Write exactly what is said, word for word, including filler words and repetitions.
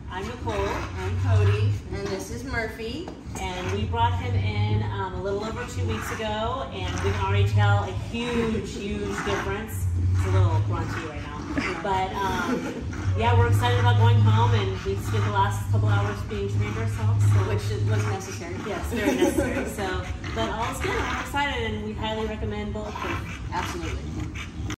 I'm Nicole. I'm Cody, and this is Murphy. And we brought him in um, a little over two weeks ago, and we can already tell a huge, huge difference. It's a little grunty right now. But um, yeah, we're excited about going home, and we spent the last couple hours being trained ourselves. So. Which was necessary. Yes, very necessary. So, but all's good. I'm excited, and we highly recommend Bulletproof. Absolutely.